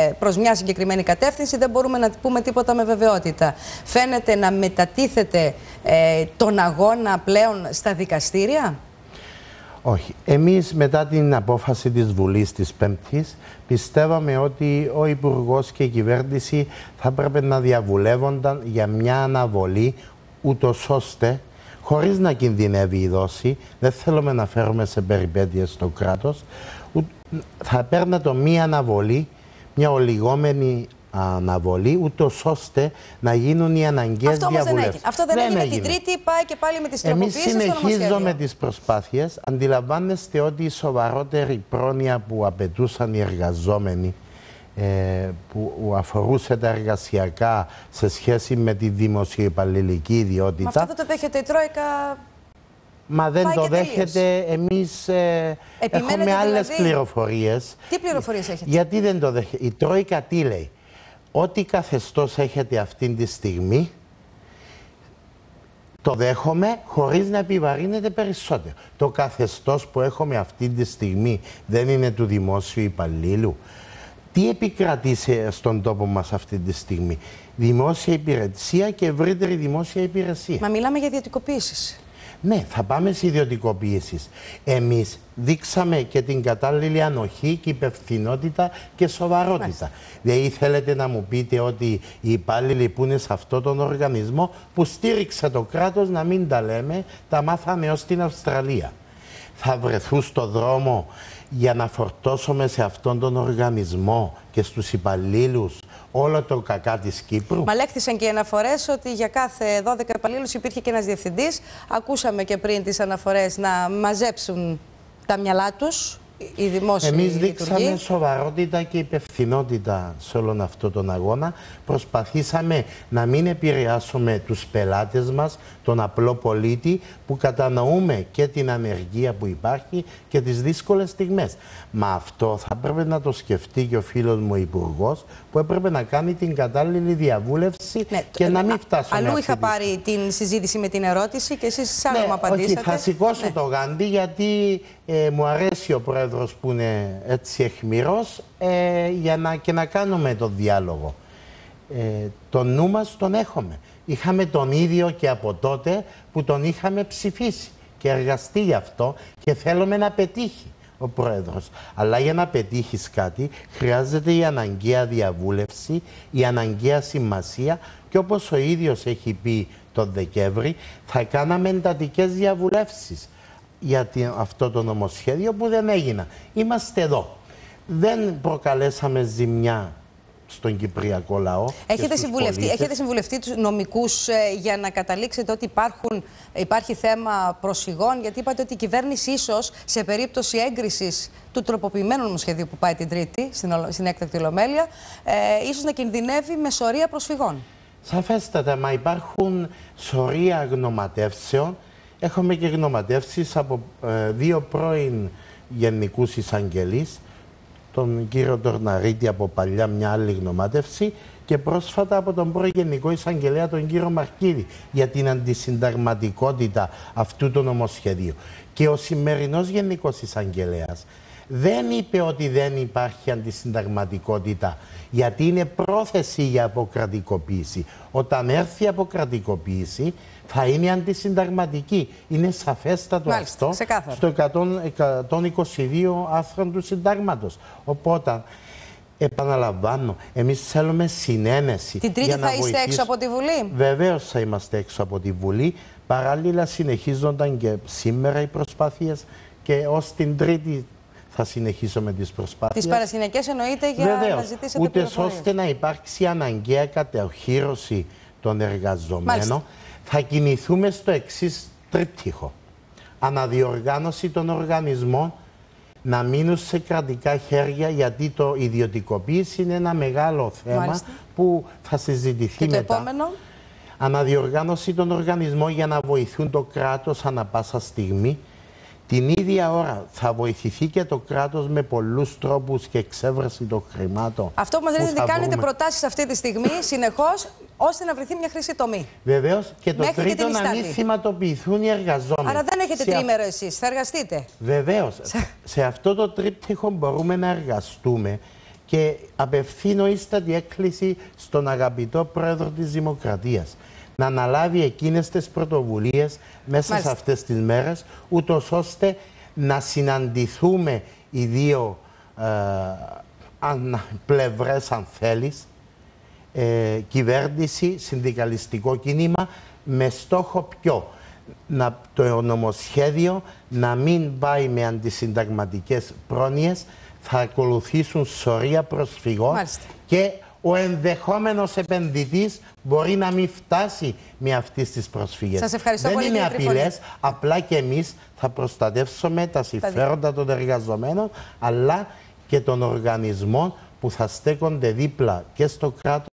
προς μια συγκεκριμένη κατεύθυνση, δεν μπορούμε να πούμε τίποτα με βεβαιότητα. Φαίνεται να μετατίθεται τον αγώνα πλέον στα δικαστήρια. Όχι. Εμείς μετά την απόφαση της Βουλής της Πέμπτης πιστεύαμε ότι ο Υπουργός και η κυβέρνηση θα έπρεπε να διαβουλεύονταν για μια αναβολή, ούτως ώστε, χωρίς να κινδυνεύει η δόση, δεν θέλουμε να φέρουμε σε περιπέτειες στο κράτος, θα παίρνε το μία αναβολή, μια ολιγόμενη αναβολή, ούτως ώστε να γίνουν οι αναγκαίες διαβουλεύσεις. Αυτό δεν έγινε. Την Τρίτη πάει και πάλι με τις τροποποιήσεις στο νομοσχέδιο. Εμείς συνεχίζουμε τις προσπάθειες. Αντιλαμβάνεστε ότι η σοβαρότερη πρόνοια που απαιτούσαν οι εργαζόμενοι, που αφορούσε τα εργασιακά σε σχέση με τη δημοσιοϊπαλληλική ιδιότητα. Μα αυτό δεν το δέχεται η Τρόικα. Μα δεν το δέχεται. Εμείς έχουμε άλλες πληροφορίες. Τι πληροφορίες έχετε? Γιατί δεν το δέχεται? Η Τρόικα τι λέει? Ό,τι καθεστώς έχετε αυτή τη στιγμή, το δέχομαι χωρίς να επιβαρύνεται περισσότερο. Το καθεστώς που έχουμε αυτή τη στιγμή δεν είναι του δημόσιου υπαλλήλου. Τι επικρατεί στον τόπο μας αυτή τη στιγμή? Δημόσια υπηρεσία και ευρύτερη δημόσια υπηρεσία. Μα μιλάμε για ιδιωτικοποίησεις. Ναι, θα πάμε σε ιδιωτικοποίησεις. Εμείς δείξαμε και την κατάλληλη ανοχή και υπευθυνότητα και σοβαρότητα. Μάλιστα. Δηλαδή θέλετε να μου πείτε ότι οι υπάλληλοι που είναι σε αυτόν τον οργανισμό που στήριξε το κράτος, να μην τα λέμε, τα μάθαμε ως την Αυστραλία, θα βρεθούν στο δρόμο για να φορτώσουμε σε αυτόν τον οργανισμό και στους υπαλλήλους όλο το κακά της Κύπρου? Μα λέχθησαν και οι αναφορές ότι για κάθε 12 υπαλλήλους υπήρχε και ένας διευθυντής. Ακούσαμε και πριν τις αναφορές να μαζέψουν τα μυαλά τους οι δημόσιοι Εμείς λειτουργοί. δείξαμε σοβαρότητα και υπευθυνότητα σε όλον αυτόν τον αγώνα. Προσπαθήσαμε να μην επηρεάσουμε τους πελάτες μας, τον απλό πολίτη, που κατανοούμε και την ανεργία που υπάρχει και τις δύσκολες στιγμές. Μα αυτό θα έπρεπε να το σκεφτεί και ο φίλος μου ο Υπουργός, που έπρεπε να κάνει την κατάλληλη διαβούλευση, ναι, και να μην φτάσουμε. Αλλού είχα πάρει την συζήτηση με την ερώτηση και εσείς άλλο μου απαντήσατε. Όχι, θα σηκώσω το γάντι, γιατί μου αρέσει ο Πρόεδρος που είναι έτσι αιχμηρός, και να κάνουμε το διάλογο. Το νου μας τον έχουμε. Είχαμε τον ίδιο και από τότε που τον είχαμε ψηφίσει και εργαστεί γι' αυτό, και θέλουμε να πετύχει ο Πρόεδρος. Αλλά για να πετύχεις κάτι χρειάζεται η αναγκαία διαβούλευση, η αναγκαία σημασία, και όπως ο ίδιος έχει πει τον Δεκέμβρη, θα κάναμε εντατικές διαβουλεύσεις για αυτό το νομοσχέδιο που δεν έγινα. Είμαστε εδώ. Δεν προκαλέσαμε ζημιά στον κυπριακό λαό. Έχετε συμβουλευτεί τους νομικούς για να καταλήξετε ότι υπάρχει θέμα προσφυγών? Γιατί είπατε ότι η κυβέρνηση ίσως σε περίπτωση έγκρισης του τροποποιημένου νομοσχεδίου που πάει την Τρίτη στην έκτακτη ολομέλεια, ίσως να κινδυνεύει με σωρία προσφυγών. Σαφέστατα, μα υπάρχουν σωρία γνωματεύσεων. Έχουμε και γνωματεύσεις από δύο πρώην γενικούς εισαγγελείς, τον κύριο Τορναρίτη από παλιά, μια άλλη γνωμάτευση, και πρόσφατα από τον πρώην Γενικό Εισαγγελέα, τον κύριο Μαρκίδη, για την αντισυνταγματικότητα αυτού του νομοσχεδίου. Και ο σημερινός Γενικός Εισαγγελέας δεν είπε ότι δεν υπάρχει αντισυνταγματικότητα, γιατί είναι πρόθεση για αποκρατικοποίηση. Όταν έρθει η αποκρατικοποίηση θα είναι αντισυνταγματική. Είναι σαφέστατο. Μάλιστα, αυτό ξεκάθαρο. Στο 122 άρθρο του Συντάγματος. Οπότε, επαναλαμβάνω, εμείς θέλουμε συνένεση. Την Τρίτη θα είστε έξω από τη Βουλή? Βεβαίως θα είμαστε έξω από τη Βουλή. Παράλληλα συνεχίζονταν και σήμερα οι προσπάθειες, και ως την Τρίτη θα συνεχίσουμε τις προσπάθειες. Τις παρασκηνιακές εννοείται, για να ζητήσετε πληροφορίες. Ούτε ώστε να υπάρξει αναγκαία κατοχύρωση των εργαζομένων. Μάλιστα. Θα κινηθούμε στο εξής τρίπτυχο. Αναδιοργάνωση των οργανισμών να μείνουν σε κρατικά χέρια, γιατί το ιδιωτικοποίηση είναι ένα μεγάλο θέμα. Μάλιστα. Που θα συζητηθεί και μετά. Το επόμενο. Αναδιοργάνωση των οργανισμών για να βοηθούν το κράτος ανά πάσα στιγμή. Την ίδια ώρα θα βοηθηθεί και το κράτος με πολλούς τρόπους και εξέβρεση των χρημάτων. Αυτό που μας λέτε, ότι κάνετε προτάσεις αυτή τη στιγμή συνεχώς, ώστε να βρεθεί μια χρυσή τομή. Βεβαίως, και το τρίτο, να μην θυματοποιηθούν οι εργαζόμενοι. Άρα δεν έχετε τρίμερο εσείς, θα εργαστείτε. Βεβαίως. Σε αυτό το τρίπτυχο μπορούμε να εργαστούμε, Και απευθύνω ίστατη έκκληση στον αγαπητό πρόεδρο της Δημοκρατίας να αναλάβει εκείνες τις πρωτοβουλίες μέσα σε αυτές τις μέρες, ούτως ώστε να συναντηθούμε οι δύο πλευρές, αν θέλεις, κυβέρνηση, συνδικαλιστικό κίνημα, με στόχο ποιο? Το νομοσχέδιο να μην πάει με αντισυνταγματικές πρόνοιες, θα ακολουθήσουν σωρία προσφυγών. Μάλιστα. Και ο ενδεχόμενος επενδυτής μπορεί να μην φτάσει με αυτές τις προσφυγές. Σας ευχαριστώ Δεν πολύ, είναι κύριε Τριφωνή. απειλές, απλά και εμείς θα προστατεύσουμε τα συμφέροντα των εργαζομένων, αλλά και των οργανισμών που θα στέκονται δίπλα και στο κράτος